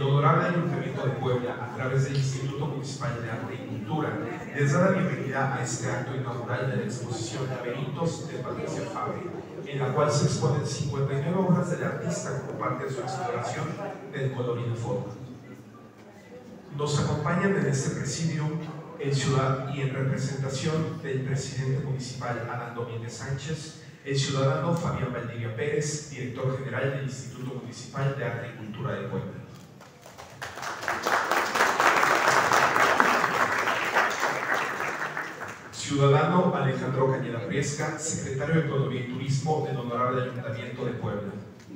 El Honorable Ayuntamiento de Puebla, a través del Instituto Municipal de Arte y Cultura, les da la bienvenida a este acto inaugural de la exposición Laberintos de Patricia Fabre, en la cual se exponen 59 obras del artista como parte de su exploración del color y la forma. Nos acompañan en este presidio y en representación del presidente municipal Adán Domínguez Sánchez, el ciudadano Fabián Valdivia Pérez, director general del Instituto Municipal de Arte y Cultura de Puebla. Ciudadano Alejandro Cañeda Priesca, secretario de Economía y Turismo del Honorable Ayuntamiento de Puebla.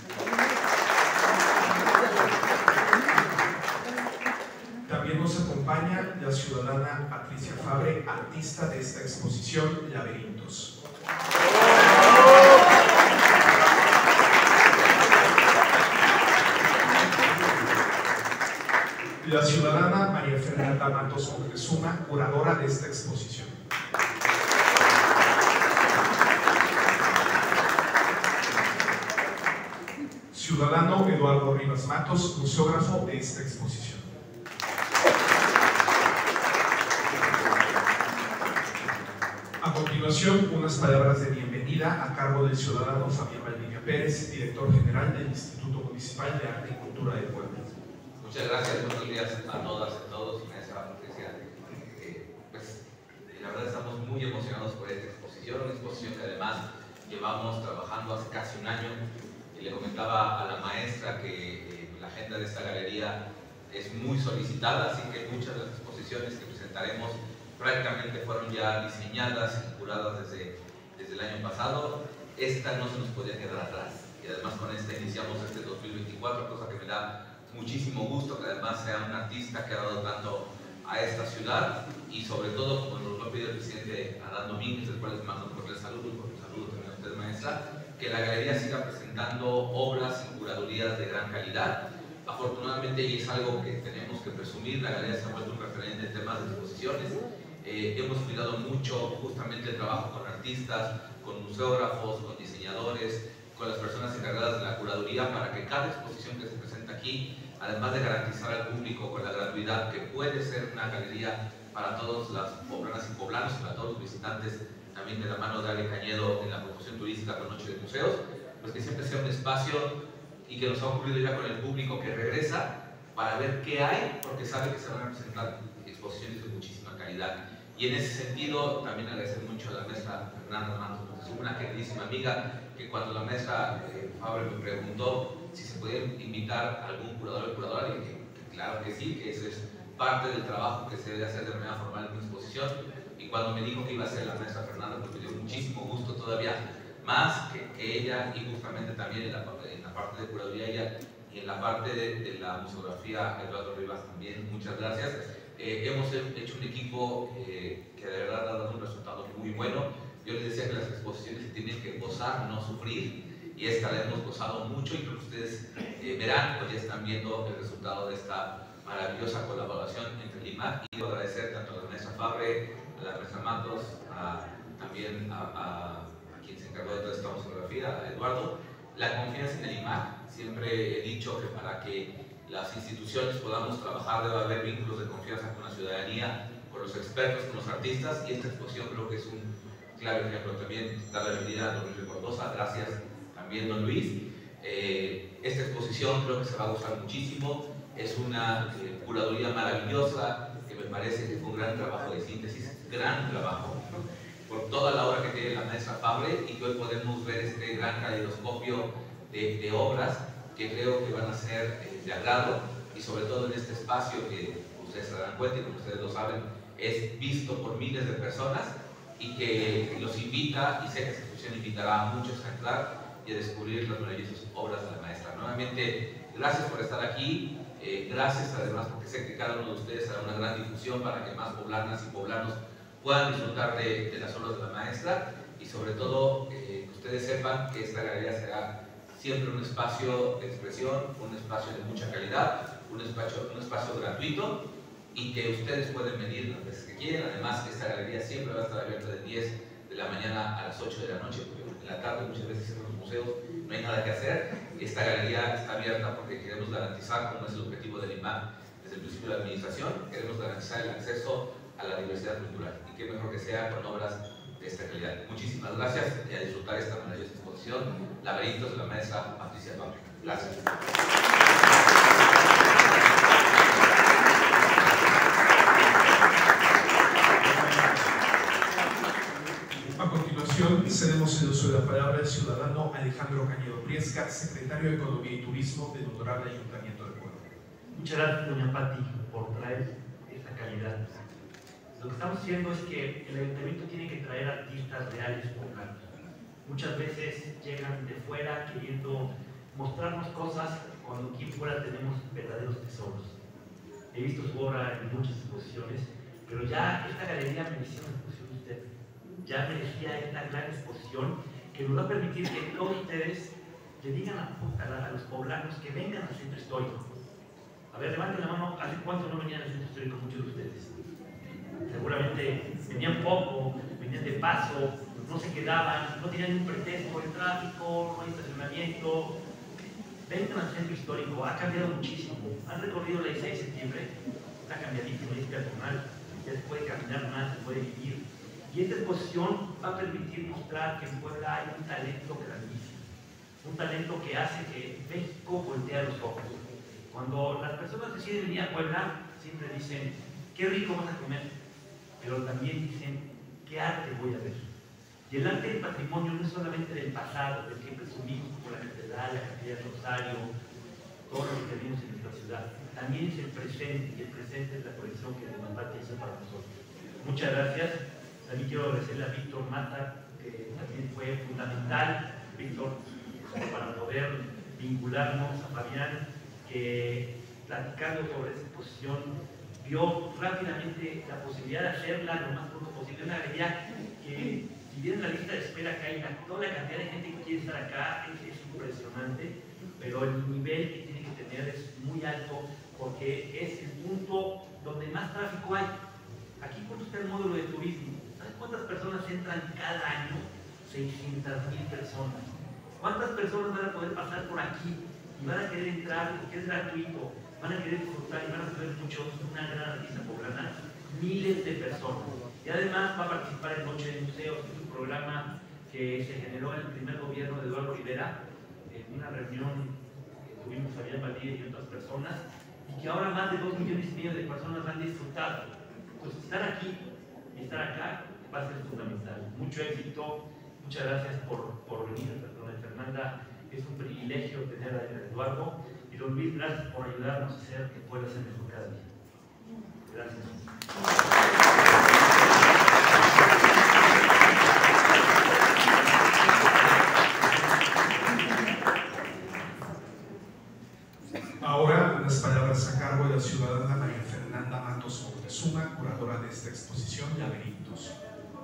También nos acompaña la ciudadana Patricia Fabre, artista de esta exposición Laberintos. La ciudadana María Fernanda Matos Montezuma, curadora de esta exposición. Ciudadano Eduardo Rivas Matos, museógrafo de esta exposición. A continuación, unas palabras de bienvenida a cargo del ciudadano Fabián Valdivia Pérez, director general del Instituto Municipal de Arte y Cultura de Puebla. Muchas gracias, buenos días a todas y a todos. Pues la verdad estamos muy emocionados por esta exposición, una exposición que además llevamos trabajando hace casi un año. Y le comentaba a la maestra que la agenda de esta galería es muy solicitada, así que muchas de las exposiciones que presentaremos prácticamente fueron ya diseñadas y curadas desde el año pasado. Esta no se nos podía quedar atrás y además con esta iniciamos este 2024, cosa que me da muchísimo gusto que además sea un artista que ha dado tanto a esta ciudad y sobre todo, como nos lo pide el presidente Adán Domínguez, del cual les mando un cordial saludo y un saludo también a usted, maestra, que la galería siga presentando obras y curadurías de gran calidad. Afortunadamente, y es algo que tenemos que presumir, la galería se ha vuelto un referente en temas de exposiciones. Hemos cuidado mucho justamente el trabajo con artistas, con museógrafos, con diseñadores, con las personas encargadas de la curaduría para que cada exposición que se presenta aquí, además de garantizar al público con la gratuidad que puede ser una galería para todas las poblanas y poblanos, para todos los visitantes, también de la mano de Ale Cañedo en la promoción turística con Noche de Museos, pues que siempre sea un espacio y que nos ha ocurrido ya con el público que regresa para ver qué hay, porque sabe que se van a presentar exposiciones de muchísima calidad. Y en ese sentido, también agradecer mucho a la maestra Fernanda Matos, porque es una queridísima amiga, que cuando la maestra Fabre me preguntó si se podía invitar a algún curador o curadora, le dije que claro que sí, que eso es parte del trabajo que se debe hacer de manera formal en una exposición. Y cuando me dijo que iba a ser la maestra Fernanda, pues me dio muchísimo gusto todavía, más que ella, y justamente también en la parte de curaduría ella, y en la parte de la museografía Eduardo Rivas también, muchas gracias. Hemos hecho un equipo que de verdad ha dado un resultado muy bueno. Yo les decía que las exposiciones se tienen que gozar, no sufrir, y esta la hemos gozado mucho, y como ustedes verán, pues ya están viendo el resultado de esta maravillosa colaboración entre el IMAC. Y quiero agradecer tanto a la maestra Fabre, a la maestra Matos, también a quien se encargó de toda esta museografía, a Eduardo, la confianza en el IMAC. Siempre he dicho que para que las instituciones podamos trabajar debe haber vínculos de confianza con la ciudadanía, con los expertos, con los artistas, y esta exposición creo que es un claro ejemplo. También dar la bienvenida a don Luis Cordosa, gracias también don Luis. Esta exposición creo que se va a gustar muchísimo, es una curaduría maravillosa, que me parece que fue un gran trabajo de síntesis, gran trabajo, ¿no?, por toda la obra que tiene la maestra Fabre, y que hoy podemos ver este gran caleidoscopio de obras que creo que van a ser de agrado, y sobre todo en este espacio que ustedes se darán cuenta y como ustedes lo saben es visto por miles de personas, y que los invita, y sé que esta exposición invitará a muchos a entrar y a descubrir las maravillosas obras de la maestra. Nuevamente, gracias por estar aquí, gracias además porque sé que cada uno de ustedes hará una gran difusión para que más poblanas y poblanos puedan disfrutar de las obras de la maestra, y sobre todo que ustedes sepan que esta galería será siempre un espacio de expresión, un espacio de mucha calidad, un espacio gratuito, y que ustedes pueden venir las veces que quieran. Además, esta galería siempre va a estar abierta de 10 de la mañana a las 8 de la noche, porque en la tarde muchas veces en los museos no hay nada que hacer. Esta galería está abierta porque queremos garantizar, como es el objetivo del IMAC desde el principio de la administración, queremos garantizar el acceso a la diversidad cultural, y qué mejor que sea con obras de esta calidad. Muchísimas gracias y a disfrutar esta maravillosa exposición, Laberintos, de la maestra Patricia Fabre. Gracias. A continuación, cedemos el uso de la palabra al ciudadano Alejandro Cañedo Priesca, secretario de Economía y Turismo del Honorable Ayuntamiento de Puebla. Muchas gracias, doña Pati, por traer esta calidad. Lo que estamos haciendo es que el ayuntamiento tiene que traer artistas reales poblanos. Muchas veces llegan de fuera queriendo mostrarnos cosas cuando aquí fuera tenemos verdaderos tesoros. He visto su obra en muchas exposiciones, pero ya esta galería merecía una exposición de usted. Ya merecía esta gran exposición que nos va a permitir que todos ustedes le digan a los poblanos que vengan al centro histórico. A ver, levanten la mano, ¿hace cuánto no venían al centro histórico muchos de ustedes? Seguramente venían poco, venían de paso, no se quedaban, no tenían un pretexto, el tráfico, no hay estacionamiento. Vengan al centro histórico, ha cambiado muchísimo. Han recorrido la 16 de septiembre, está cambiadísimo, es peatonal, ya se puede caminar más, se puede vivir. Y esta exposición va a permitir mostrar que en Puebla hay un talento grandísimo, un talento que hace que México voltee los ojos. Cuando las personas deciden venir a Puebla, siempre dicen, qué rico vas a comer, pero también dicen, qué arte voy a ver. Y el arte del patrimonio no es solamente del pasado, del que presumimos como la catedral, la capilla del Rosario, todo lo que tenemos en nuestra ciudad. También es el presente, y el presente es la colección que Don Pati hizo para nosotros. Muchas gracias. También quiero agradecerle a Víctor Mata, que también fue fundamental, Víctor, para poder vincularnos a Fabián, que platicando sobre esa exposición vio rápidamente la posibilidad de hacerla lo más pronto posible. Una galería que, si bien la lista de espera que hay, toda la cantidad de gente que quiere estar acá es impresionante, pero el nivel que tiene que tener es muy alto porque es el punto donde más tráfico hay. Aquí cuando está el módulo de turismo, ¿sabes cuántas personas entran cada año? 600,000 personas. ¿Cuántas personas van a poder pasar por aquí y van a querer entrar porque es gratuito? Van a querer disfrutar y van a saber mucho una gran artista poblana, miles de personas. Y además va a participar en Noche de Museos, que es un programa que se generó en el primer gobierno de Eduardo Rivera, en una reunión que tuvimos Fabián Valdivia y otras personas, y que ahora más de 2,5 millones de personas han disfrutado. Pues estar aquí y estar acá va a ser fundamental. Mucho éxito, muchas gracias por venir, doña Fernanda, es un privilegio tener a Eduardo. Y don Luis, gracias por ayudarnos a hacer que pueda ser mejor cada día. Gracias. Ahora, unas palabras a cargo de la ciudadana María Fernanda Matos Moctezuma, curadora de esta exposición, Laberintos.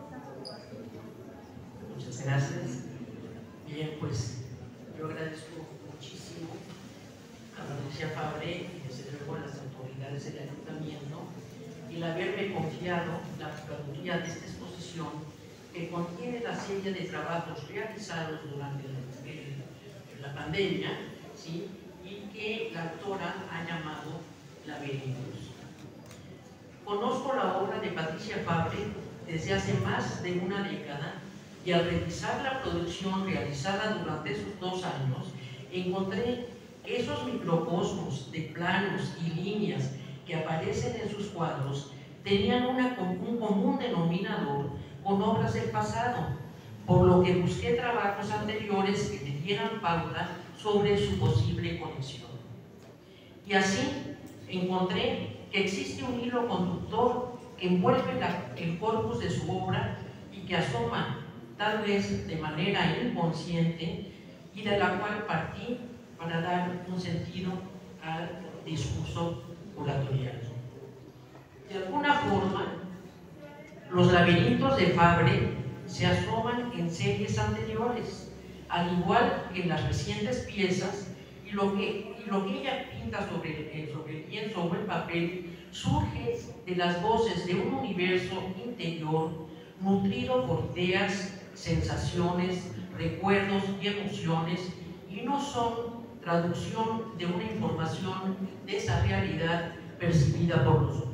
Muchas gracias. Bien, pues yo agradezco muchísimo a Patricia Fabre y desde luego a las autoridades del ayuntamiento el haberme confiado la curaduría de esta exposición que contiene la serie de trabajos realizados durante la pandemia, ¿sí? Y que la autora ha llamado Laberintos. Conozco la obra de Patricia Fabre desde hace más de una década y al revisar la producción realizada durante esos 2 años encontré que esos microcosmos de planos y líneas que aparecen en sus cuadros tenían un común denominador con obras del pasado, por lo que busqué trabajos anteriores que me dieran pauta sobre su posible conexión. Y así encontré que existe un hilo conductor que envuelve el corpus de su obra y que asoma, tal vez de manera inconsciente, y de la cual partí para dar un sentido al discurso curatorial. De alguna forma, los laberintos de Fabre se asoman en series anteriores, al igual que en las recientes piezas, y lo que ella pinta sobre el lienzo o el papel surge de las voces de un universo interior nutrido por ideas, sensaciones, recuerdos y emociones, y no son traducción de una información de esa realidad percibida por nosotros.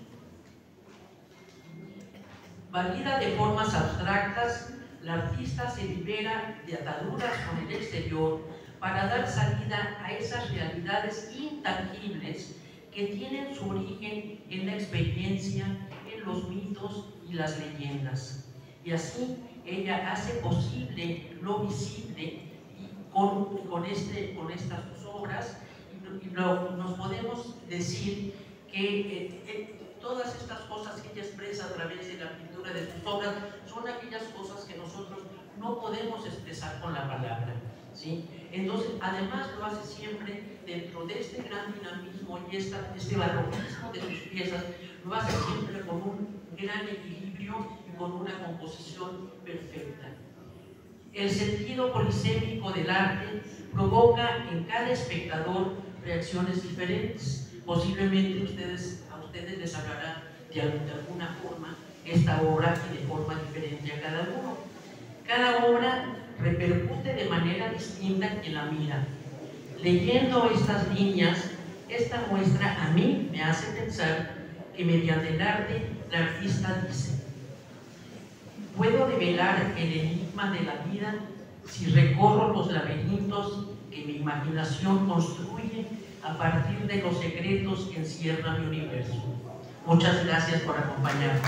Valida de formas abstractas, la artista se libera de ataduras con el exterior para dar salida a esas realidades intangibles que tienen su origen en la experiencia, en los mitos y las leyendas. Y así ella hace posible lo visible con estas obras, y nos podemos decir que todas estas cosas que ella expresa a través de la pintura de sus obras son aquellas cosas que nosotros no podemos expresar con la palabra, ¿sí? Entonces, además lo hace siempre dentro de este gran dinamismo y este barroquismo de sus piezas, lo hace siempre con un gran equilibrio y con una composición perfecta. El sentido polisémico del arte provoca en cada espectador reacciones diferentes. Posiblemente a ustedes les hablará de alguna forma esta obra y de forma diferente a cada uno. Cada obra repercute de manera distinta en quien la mira. Leyendo estas líneas, esta muestra a mí me hace pensar que mediante el arte la artista dice: puedo develar el enigma de la vida si recorro los laberintos que mi imaginación construye a partir de los secretos que encierra mi universo. Muchas gracias por acompañarnos.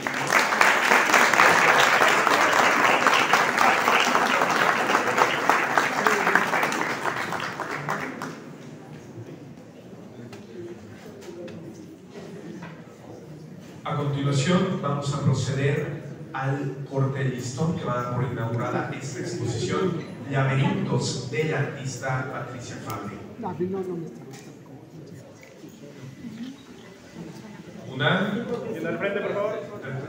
A continuación vamos a proceder al corte de listón que va a dar por inaugurada esta exposición Laberintos de la artista Patricia Fabre. Una. Y al frente, por favor.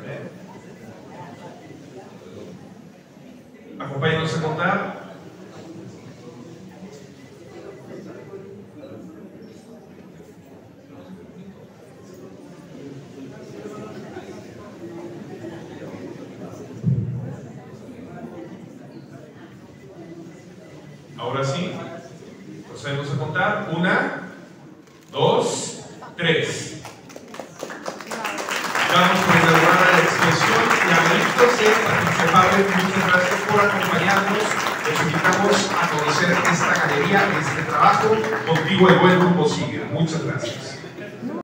Acompáñenos a contar. Ahora sí, procedemos a contar. 1, 2, 3. Vamos por inaugurar la exposición Laberintos de Patricia Fabre. Muchas gracias por acompañarnos. Los invitamos a conocer esta galería, este trabajo. Contigo el buen rumbo sigue. Muchas gracias.